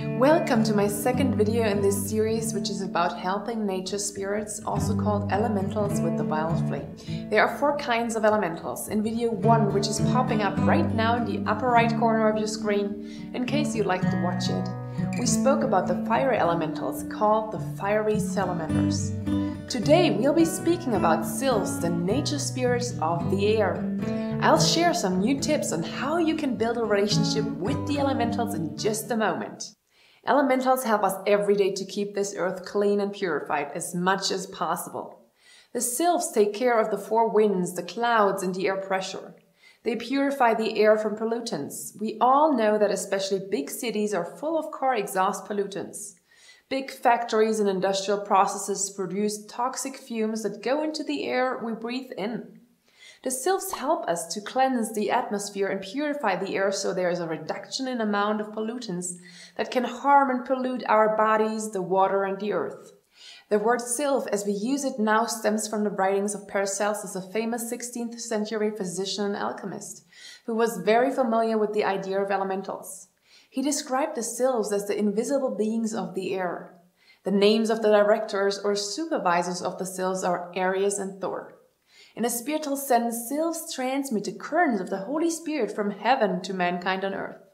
Welcome to my second video in this series, which is about helping nature spirits, also called elementals, with the violet flame. There are 4 kinds of elementals. In video 1, which is popping up right now in the upper right corner of your screen, in case you'd like to watch it, we spoke about the fire elementals, called the fiery salamanders. Today we'll be speaking about Sylphs, the nature spirits of the air. I'll share some new tips on how you can build a relationship with the elementals in just a moment. Elementals help us every day to keep this earth clean and purified as much as possible. The Sylphs take care of the 4 winds, the clouds, and the air pressure. They purify the air from pollutants. We all know that especially big cities are full of car exhaust pollutants. Big factories and industrial processes produce toxic fumes that go into the air we breathe in. The Sylphs help us to cleanse the atmosphere and purify the air so there is a reduction in amount of pollutants that can harm and pollute our bodies, the water, and the earth. The word Sylph, as we use it now, stems from the writings of Paracelsus, a famous 16th century physician and alchemist, who was very familiar with the idea of elementals. He described the Sylphs as the invisible beings of the air. The names of the directors or supervisors of the Sylphs are Aries and Thor. In a spiritual sense, Sylphs transmit the currents of the Holy Spirit from heaven to mankind on earth.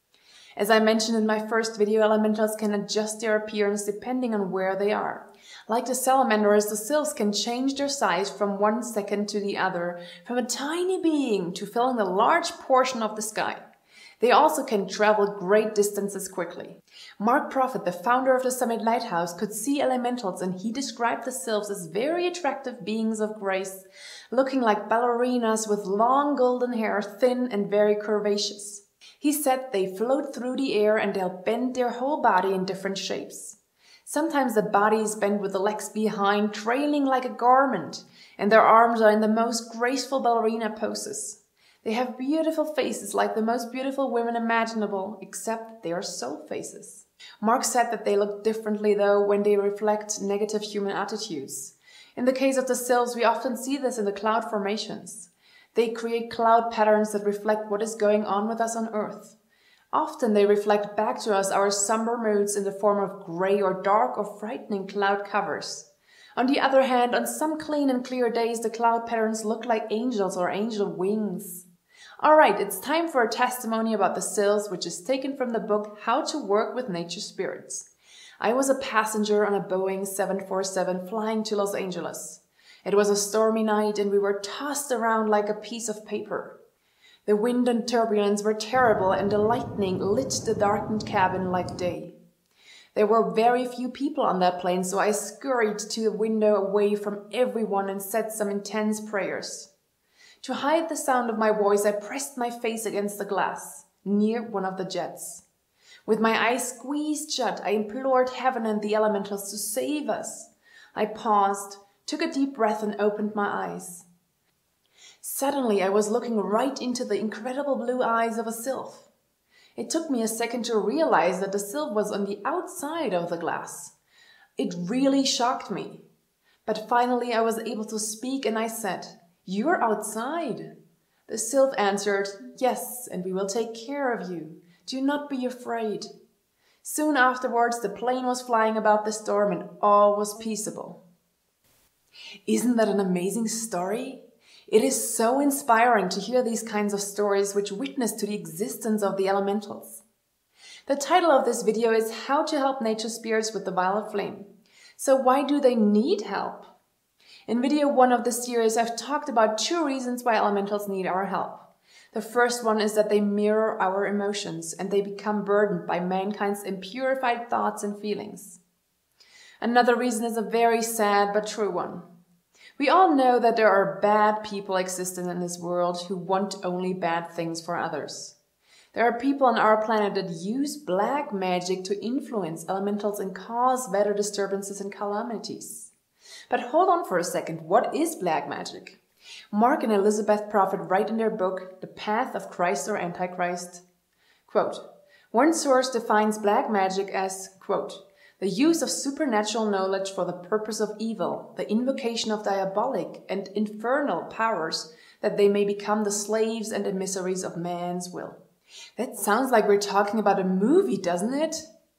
As I mentioned in my first video, elementals can adjust their appearance depending on where they are. Like the salamanders, the Sylphs can change their size from one second to the other, from a tiny being to filling a large portion of the sky. They also can travel great distances quickly. Mark Prophet, the founder of the Summit Lighthouse, could see elementals, and he described the Sylphs as very attractive beings of grace, looking like ballerinas with long golden hair, thin and very curvaceous. He said they float through the air and they'll bend their whole body in different shapes. Sometimes the body is bent with the legs behind, trailing like a garment, and their arms are in the most graceful ballerina poses. They have beautiful faces like the most beautiful women imaginable, except they are soul faces. Mark said that they look differently though when they reflect negative human attitudes. In the case of the Sylphs, we often see this in the cloud formations. They create cloud patterns that reflect what is going on with us on Earth. Often they reflect back to us our somber moods in the form of gray or dark or frightening cloud covers. On the other hand, on some clean and clear days, the cloud patterns look like angels or angel wings. Alright, it's time for a testimony about the Sylphs, which is taken from the book How to Work with Nature Spirits. I was a passenger on a Boeing 747 flying to Los Angeles. It was a stormy night and we were tossed around like a piece of paper. The wind and turbulence were terrible and the lightning lit the darkened cabin like day. There were very few people on that plane, so I scurried to the window away from everyone and said some intense prayers. To hide the sound of my voice, I pressed my face against the glass, near one of the jets. With my eyes squeezed shut, I implored heaven and the elementals to save us. I paused, took a deep breath and opened my eyes. Suddenly, I was looking right into the incredible blue eyes of a Sylph. It took me a second to realize that the Sylph was on the outside of the glass. It really shocked me. But finally, I was able to speak and I said, "You're outside." The Sylph answered, "Yes, and we will take care of you. Do not be afraid." Soon afterwards, the plane was flying about the storm and all was peaceable. Isn't that an amazing story? It is so inspiring to hear these kinds of stories which witness to the existence of the elementals. The title of this video is How to Help Nature Spirits with the Violet Flame. So why do they need help? In video 1 of this series, I've talked about 2 reasons why elementals need our help. The first one is that they mirror our emotions and they become burdened by mankind's impurified thoughts and feelings. Another reason is a very sad but true one. We all know that there are bad people existing in this world who want only bad things for others. There are people on our planet that use black magic to influence elementals and cause weather disturbances and calamities. But hold on for a second, what is black magic? Mark and Elizabeth Prophet write in their book, The Path of Christ or Antichrist, quote, "One source defines black magic as, quote, the use of supernatural knowledge for the purpose of evil, the invocation of diabolic and infernal powers that they may become the slaves and emissaries of man's will." That sounds like we're talking about a movie, doesn't it?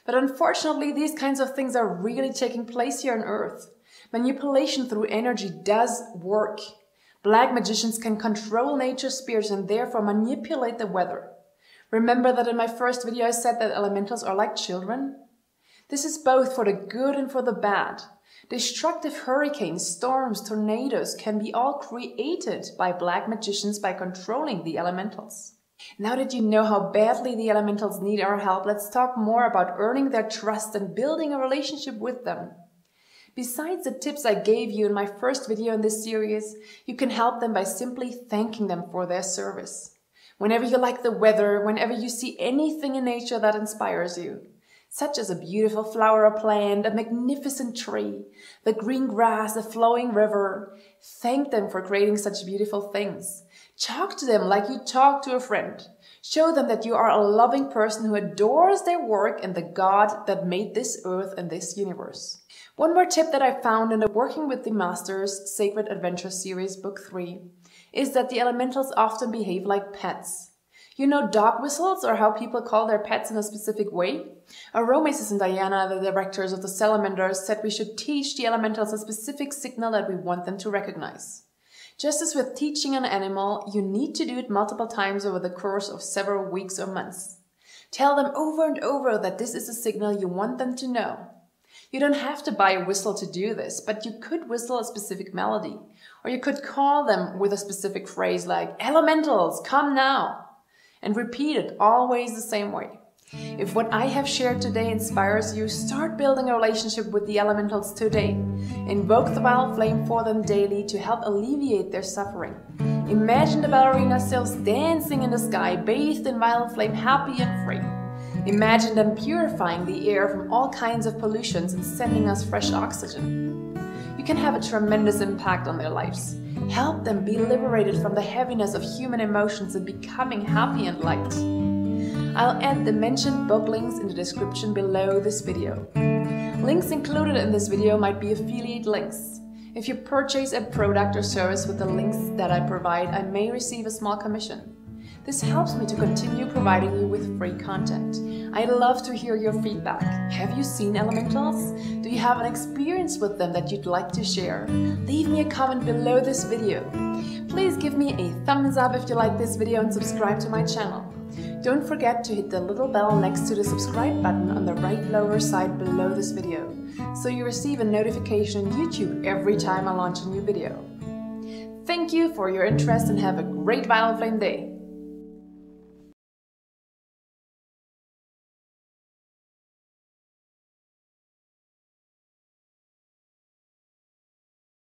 But unfortunately, these kinds of things are really taking place here on Earth. Manipulation through energy does work. Black magicians can control nature spirits and therefore manipulate the weather. Remember that in my first video I said that elementals are like children? This is both for the good and for the bad. Destructive hurricanes, storms, tornadoes can be all created by black magicians by controlling the elementals. Now that you know how badly the elementals need our help, let's talk more about earning their trust and building a relationship with them. Besides the tips I gave you in my first video in this series, you can help them by simply thanking them for their service. Whenever you like the weather, whenever you see anything in nature that inspires you, such as a beautiful flower or plant, a magnificent tree, the green grass, a flowing river, thank them for creating such beautiful things. Talk to them like you talk to a friend. Show them that you are a loving person who adores their work and the God that made this earth and this universe. One more tip that I found in the Working with the Masters Sacred Adventure series, book 3, is that the elementals often behave like pets. You know dog whistles, or how people call their pets in a specific way? Aromasis and Diana, the directors of the Salamanders, said we should teach the elementals a specific signal that we want them to recognize. Just as with teaching an animal, you need to do it multiple times over the course of several weeks or months. Tell them over and over that this is a signal you want them to know. You don't have to buy a whistle to do this, but you could whistle a specific melody. Or you could call them with a specific phrase like, "Elementals, come now!" and repeat it always the same way. If what I have shared today inspires you, start building a relationship with the elementals today. Invoke the violet flame for them daily to help alleviate their suffering. Imagine the ballerina Sylphs dancing in the sky, bathed in violet flame, happy and free. Imagine them purifying the air from all kinds of pollutions and sending us fresh oxygen. You can have a tremendous impact on their lives. Help them be liberated from the heaviness of human emotions and becoming happy and light. I'll add the mentioned book links in the description below this video. Links included in this video might be affiliate links. If you purchase a product or service with the links that I provide, I may receive a small commission. This helps me to continue providing you with free content. I'd love to hear your feedback. Have you seen elementals? Do you have an experience with them that you'd like to share? Leave me a comment below this video. Please give me a thumbs up if you like this video and subscribe to my channel. Don't forget to hit the little bell next to the subscribe button on the right lower side below this video, so you receive a notification on YouTube every time I launch a new video. Thank you for your interest and have a great Violet Flame day!